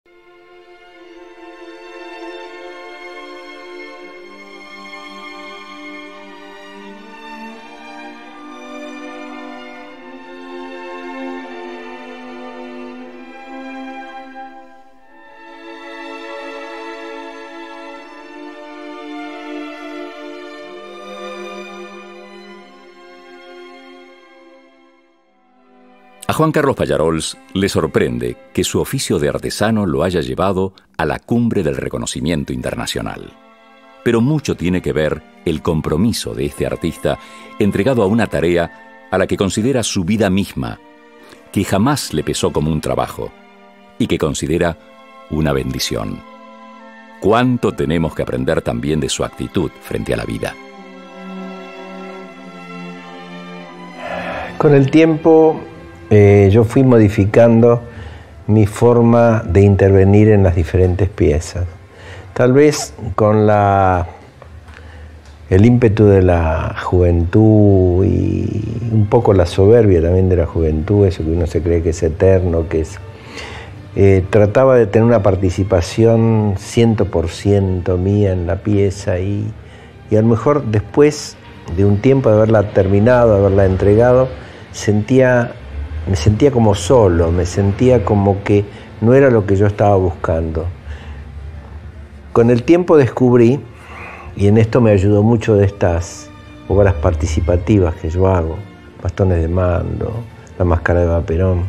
A Juan Carlos Pallarols le sorprende que su oficio de artesano lo haya llevado a la cumbre del reconocimiento internacional. Pero mucho tiene que ver el compromiso de este artista entregado a una tarea a la que considera su vida misma, que jamás le pesó como un trabajo y que considera una bendición. ¿Cuánto tenemos que aprender también de su actitud frente a la vida? Con el tiempo yo fui modificando mi forma de intervenir en las diferentes piezas. Tal vez con el ímpetu de la juventud y un poco la soberbia también de la juventud, eso que uno se cree que es eterno, que es... trataba de tener una participación 100% mía en la pieza y a lo mejor después de un tiempo de haberla terminado, de haberla entregado, me sentía como solo, me sentía como que no era lo que yo estaba buscando. Con el tiempo descubrí, y en esto me ayudó mucho de estas obras participativas que yo hago, Bastones de Mando, La Máscara de Vaperón,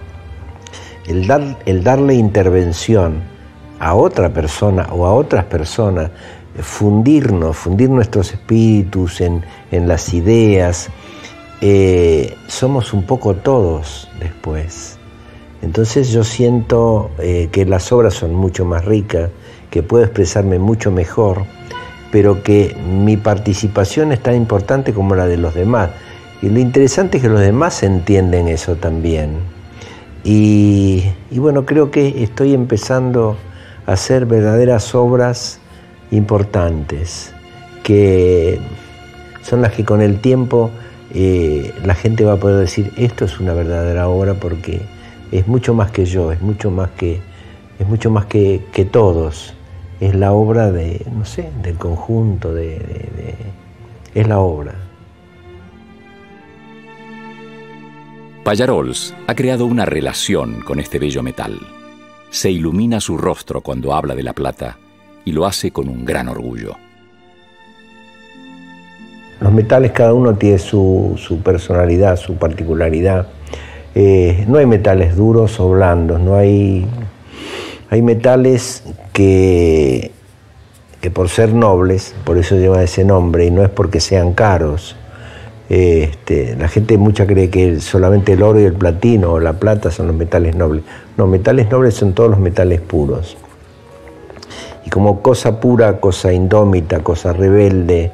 el darle intervención a otra persona o a otras personas, fundir nuestros espíritus en las ideas. Somos un poco todos después. Entonces yo siento que las obras son mucho más ricas, que puedo expresarme mucho mejor, pero que mi participación es tan importante como la de los demás. Y lo interesante es que los demás entienden eso también. Y bueno, creo que estoy empezando a hacer verdaderas obras importantes, que son las que con el tiempo la gente va a poder decir, esto es una verdadera obra porque es mucho más que yo, es mucho más que todos. Es la obra de, no sé, del conjunto, es la obra. Pallarols ha creado una relación con este bello metal. Se ilumina su rostro cuando habla de la plata y lo hace con un gran orgullo. Los metales, cada uno tiene su personalidad, su particularidad. No hay metales duros o blandos, no hay metales que por ser nobles, por eso llevan ese nombre, y no es porque sean caros. La gente mucha cree que solamente el oro y el platino o la plata son los metales nobles. No, metales nobles son todos los metales puros. Y como cosa pura, cosa indómita, cosa rebelde,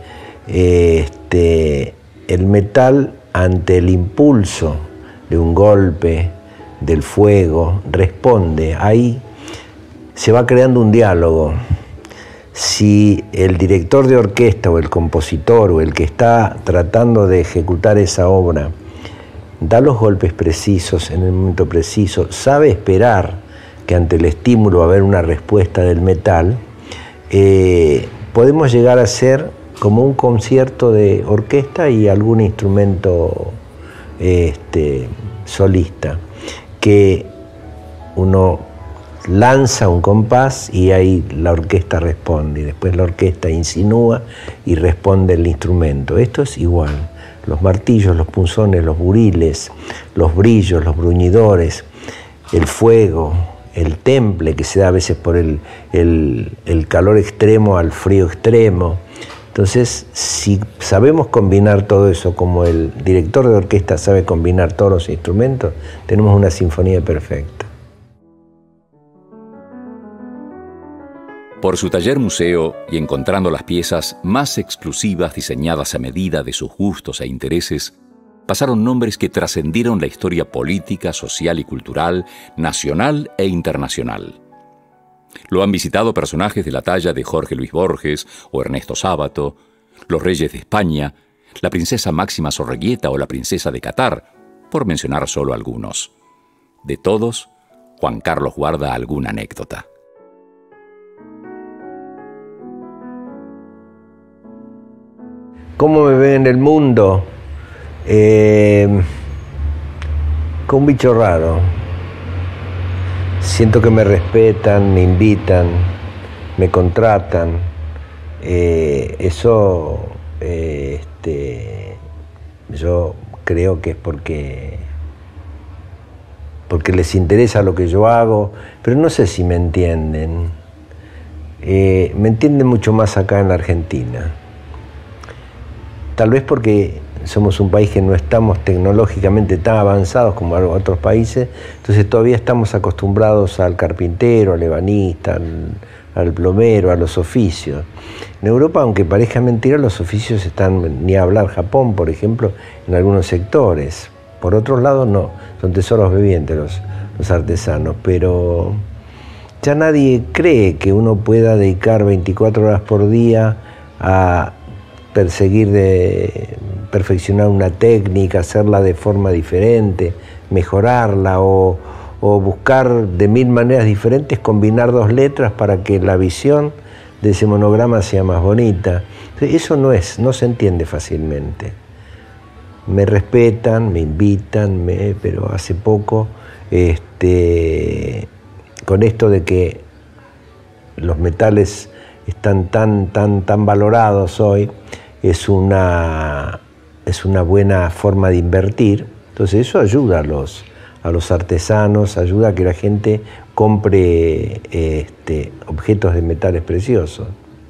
el metal ante el impulso de un golpe, del fuego, responde. Ahí se va creando un diálogo. Si el director de orquesta o el compositor o el que está tratando de ejecutar esa obra da los golpes precisos en el momento preciso, sabe esperar que ante el estímulo va a haber una respuesta del metal, podemos llegar a ser como un concierto de orquesta y algún instrumento solista, que uno lanza un compás y ahí la orquesta responde, y después la orquesta insinúa y responde el instrumento. Esto es igual, los martillos, los punzones, los buriles, los brillos, los bruñidores, el fuego, el temple que se da a veces por el calor extremo al frío extremo. Entonces, si sabemos combinar todo eso, como el director de orquesta sabe combinar todos los instrumentos, tenemos una sinfonía perfecta. Por su taller museo y encontrando las piezas más exclusivas diseñadas a medida de sus gustos e intereses, pasaron nombres que trascendieron la historia política, social y cultural, nacional e internacional. Lo han visitado personajes de la talla de Jorge Luis Borges o Ernesto Sábato, los reyes de España, la princesa Máxima Zorreguieta o la princesa de Qatar, por mencionar solo algunos. De todos, Juan Carlos guarda alguna anécdota. ¿Cómo me ven en el mundo? Con un bicho raro. Siento que me respetan, me invitan, me contratan. Yo creo que es porque les interesa lo que yo hago, pero no sé si me entienden. Me entienden mucho más acá en la Argentina. Tal vez porque somos un país que no estamos tecnológicamente tan avanzados como otros países, entonces todavía estamos acostumbrados al carpintero, al ebanista, al plomero, a los oficios. En Europa, aunque parezca mentira, los oficios están, ni a hablar Japón, por ejemplo, en algunos sectores. Por otros lados no, son tesoros vivientes los artesanos, pero ya nadie cree que uno pueda dedicar 24 horas por día a perfeccionar una técnica, hacerla de forma diferente, mejorarla o buscar de 1000 maneras diferentes, combinar 2 letras para que la visión de ese monograma sea más bonita. Eso no se entiende fácilmente. Me respetan, me invitan, pero hace poco, con esto de que los metales están tan valorados hoy, es una buena forma de invertir. Entonces eso ayuda a los artesanos, ayuda a que la gente compre objetos de metales preciosos.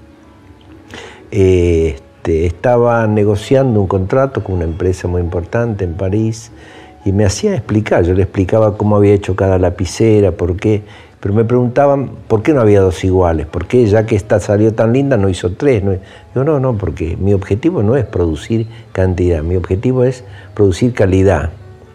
Estaba negociando un contrato con una empresa muy importante en París y me hacía explicar, yo le explicaba cómo había hecho cada lapicera, por qué, pero me preguntaban por qué no había 2 iguales, por qué ya que esta salió tan linda no hizo 3. Digo, no, porque mi objetivo no es producir cantidad, mi objetivo es producir calidad.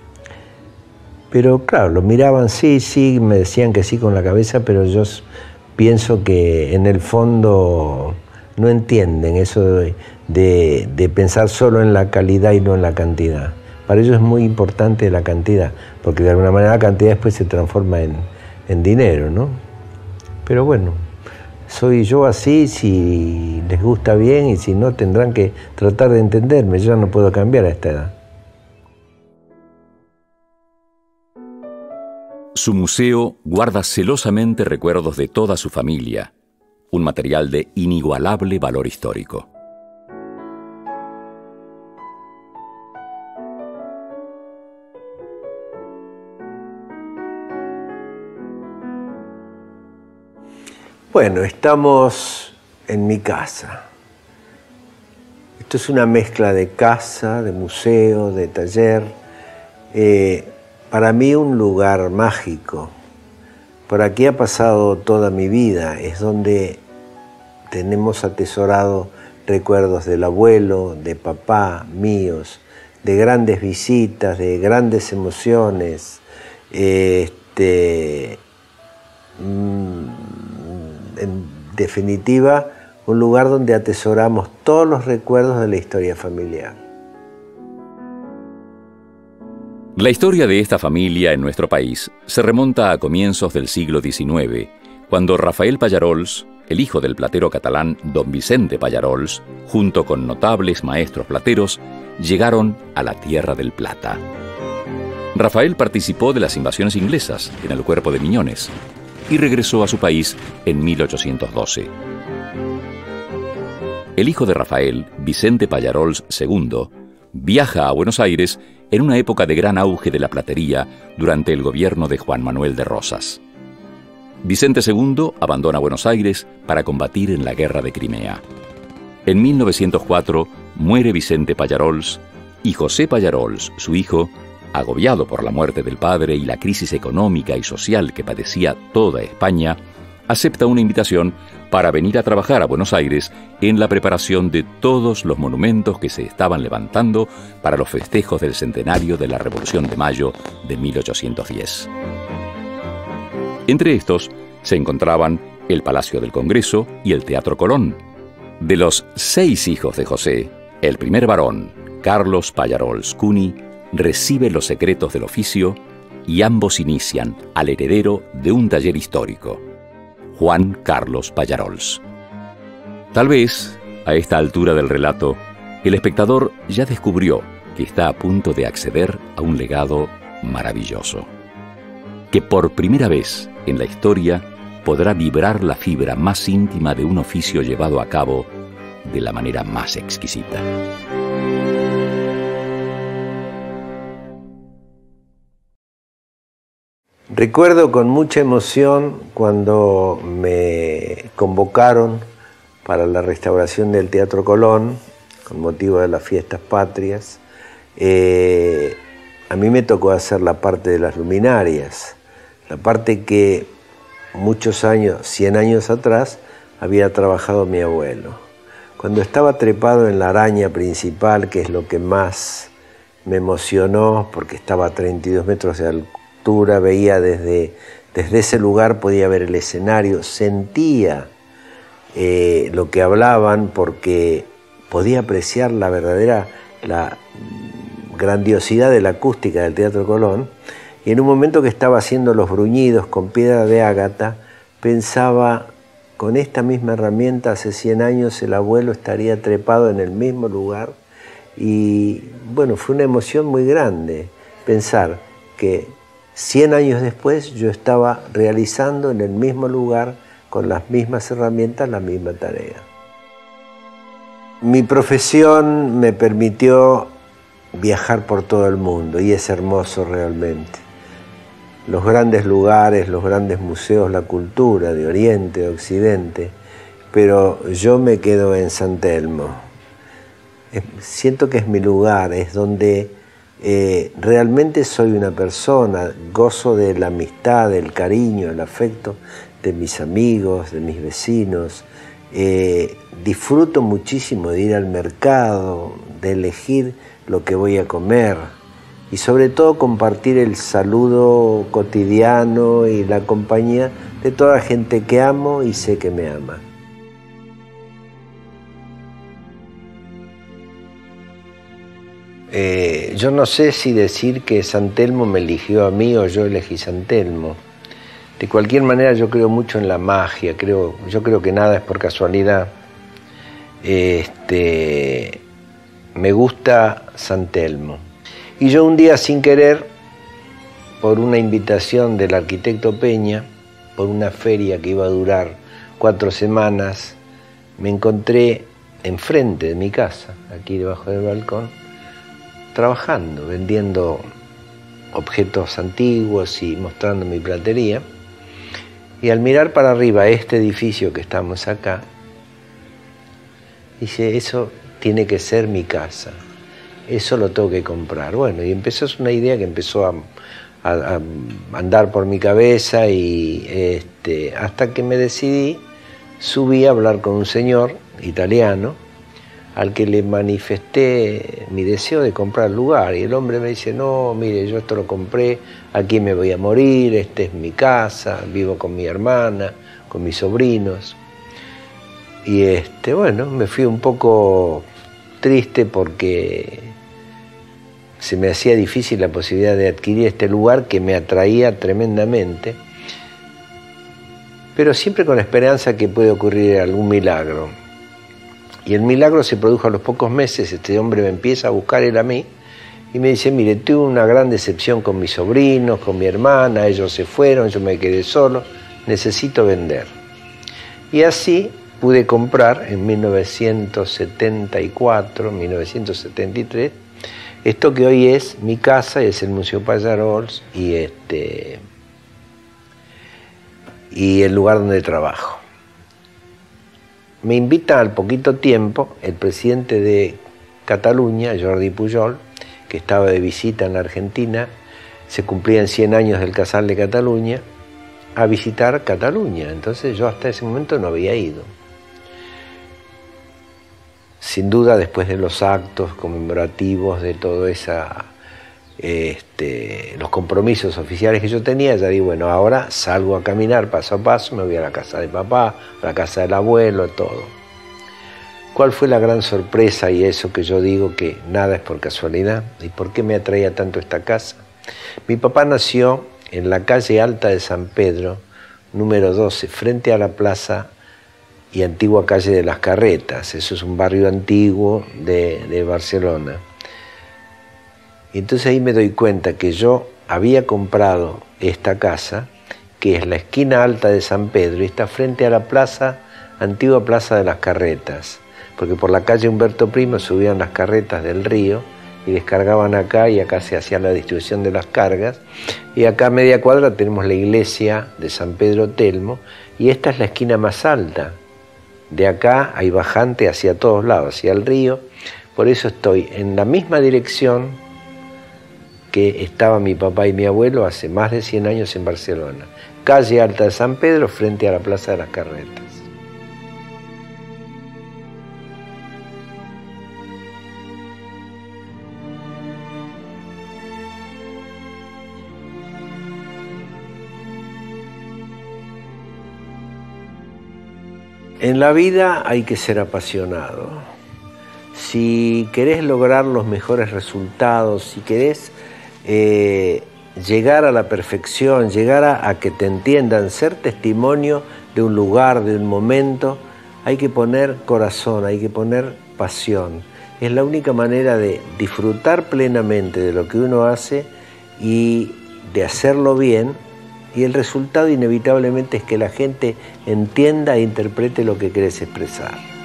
Pero claro, lo miraban, sí, me decían que sí con la cabeza, pero yo pienso que en el fondo no entienden eso de pensar solo en la calidad y no en la cantidad. Para ellos es muy importante la cantidad, porque de alguna manera la cantidad después se transforma en dinero, ¿no? Pero bueno, soy yo así, si les gusta bien y si no tendrán que tratar de entenderme, yo no puedo cambiar a esta edad. Su museo guarda celosamente recuerdos de toda su familia, un material de inigualable valor histórico. Bueno, estamos en mi casa. Esto es una mezcla de casa, de museo, de taller. Para mí un lugar mágico. Por aquí ha pasado toda mi vida. Es donde tenemos atesorado recuerdos del abuelo, de papá, míos, de grandes visitas, de grandes emociones. En definitiva, un lugar donde atesoramos todos los recuerdos de la historia familiar. La historia de esta familia en nuestro país se remonta a comienzos del siglo XIX, cuando Rafael Pallarols, el hijo del platero catalán don Vicente Pallarols, junto con notables maestros plateros, llegaron a la Tierra del Plata. Rafael participó de las invasiones inglesas en el Cuerpo de Miñones y regresó a su país en 1812. El hijo de Rafael, Vicente Pallarols II, viaja a Buenos Aires en una época de gran auge de la platería durante el gobierno de Juan Manuel de Rosas. Vicente II abandona Buenos Aires para combatir en la Guerra de Crimea. En 1904 muere Vicente Pallarols y José Pallarols, su hijo, agobiado por la muerte del padre y la crisis económica y social que padecía toda España, acepta una invitación para venir a trabajar a Buenos Aires en la preparación de todos los monumentos que se estaban levantando para los festejos del centenario de la Revolución de Mayo de 1810. Entre estos se encontraban el Palacio del Congreso y el Teatro Colón. De los 6 hijos de José, el primer varón, Carlos Pallarols Cuny, recibe los secretos del oficio y ambos inician al heredero de un taller histórico, Juan Carlos Pallarols. Tal vez, a esta altura del relato, el espectador ya descubrió que está a punto de acceder a un legado maravilloso, que por primera vez en la historia podrá vibrar la fibra más íntima de un oficio llevado a cabo de la manera más exquisita. Recuerdo con mucha emoción cuando me convocaron para la restauración del Teatro Colón, con motivo de las fiestas patrias. A mí me tocó hacer la parte de las luminarias, la parte que muchos años, 100 años atrás, había trabajado mi abuelo. Cuando estaba trepado en la araña principal, que es lo que más me emocionó, porque estaba a 32 metros de altura, veía desde ese lugar, podía ver el escenario, sentía lo que hablaban, porque podía apreciar la grandiosidad de la acústica del Teatro Colón, y en un momento que estaba haciendo los bruñidos con piedra de ágata, pensaba, con esta misma herramienta hace 100 años el abuelo estaría trepado en el mismo lugar, y bueno, fue una emoción muy grande pensar que 100 años después yo estaba realizando en el mismo lugar, con las mismas herramientas, la misma tarea. Mi profesión me permitió viajar por todo el mundo y es hermoso realmente. Los grandes lugares, los grandes museos, la cultura de Oriente, de Occidente, pero yo me quedo en San Telmo. Siento que es mi lugar, es donde realmente soy una persona, gozo de la amistad, del cariño, el afecto de mis amigos, de mis vecinos. Disfruto muchísimo de ir al mercado, de elegir lo que voy a comer y sobre todo compartir el saludo cotidiano y la compañía de toda la gente que amo y sé que me ama. Yo no sé si decir que San Telmo me eligió a mí o yo elegí San Telmo. De cualquier manera yo creo mucho en la magia, yo creo que nada es por casualidad. Me gusta San Telmo. Y yo un día sin querer, por una invitación del arquitecto Peña, por una feria que iba a durar 4 semanas, me encontré enfrente de mi casa, aquí debajo del balcón, trabajando, vendiendo objetos antiguos y mostrando mi platería. Y al mirar para arriba este edificio que estamos acá, dice, eso tiene que ser mi casa, eso lo tengo que comprar. Bueno, y es una idea que empezó a andar por mi cabeza y hasta que me decidí, subí a hablar con un señor italiano al que le manifesté mi deseo de comprar el lugar. Y el hombre me dice, no, mire, yo esto lo compré, aquí me voy a morir, esta es mi casa, vivo con mi hermana, con mis sobrinos. Y bueno, me fui un poco triste porque se me hacía difícil la posibilidad de adquirir este lugar que me atraía tremendamente, pero siempre con la esperanza que puede ocurrir algún milagro. Y el milagro se produjo a los pocos meses. Este hombre me empieza a buscar él a mí y me dice, mire, tuve una gran decepción con mis sobrinos, con mi hermana, ellos se fueron, yo me quedé solo, necesito vender. Y así pude comprar en 1974, 1973, esto que hoy es mi casa, es el Museo Pallarols y el lugar donde trabajo. Me invita al poquito tiempo el presidente de Cataluña, Jordi Pujol, que estaba de visita en la Argentina, se cumplían 100 años del Casal de Cataluña, a visitar Cataluña. Entonces yo hasta ese momento no había ido. Sin duda, después de los actos conmemorativos, de todo los compromisos oficiales que yo tenía, ya digo, bueno, ahora salgo a caminar paso a paso, me voy a la casa de papá, a la casa del abuelo, todo. ¿Cuál fue la gran sorpresa y eso que yo digo que nada es por casualidad? ¿Y por qué me atraía tanto esta casa? Mi papá nació en la calle Alta de San Pedro, número 12, frente a la plaza y antigua calle de las Carretas. Eso es un barrio antiguo de Barcelona. Y entonces ahí me doy cuenta que yo había comprado esta casa, que es la esquina alta de San Pedro, y está frente a la plaza, antigua plaza de las Carretas, porque por la calle Humberto Primo subían las carretas del río y descargaban acá, y acá se hacía la distribución de las cargas, y acá a media cuadra tenemos la iglesia de San Pedro Telmo, y esta es la esquina más alta. De acá hay bajante hacia todos lados, hacia el río, por eso estoy en la misma dirección que estaba mi papá y mi abuelo hace más de 100 años en Barcelona. Calle Alta de San Pedro, frente a la Plaza de las Carretas. En la vida hay que ser apasionado. Si querés lograr los mejores resultados, si querés llegar a la perfección, llegar a que te entiendan, ser testimonio de un lugar, de un momento, hay que poner corazón, hay que poner pasión. Es la única manera de disfrutar plenamente de lo que uno hace y de hacerlo bien, y el resultado inevitablemente es que la gente entienda e interprete lo que querés expresar.